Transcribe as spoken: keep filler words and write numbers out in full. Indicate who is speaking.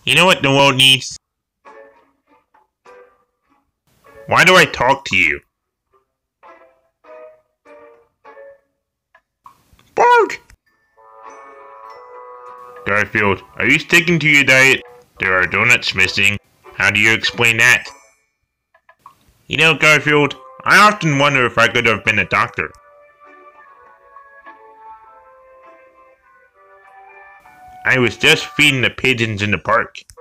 Speaker 1: You know what the world needs? Why do I talk to you? Bark! Garfield, are you sticking to your diet? There are donuts missing. How do you explain that? You know, Garfield, I often wonder if I could have been a doctor. I was just feeding the pigeons in the park.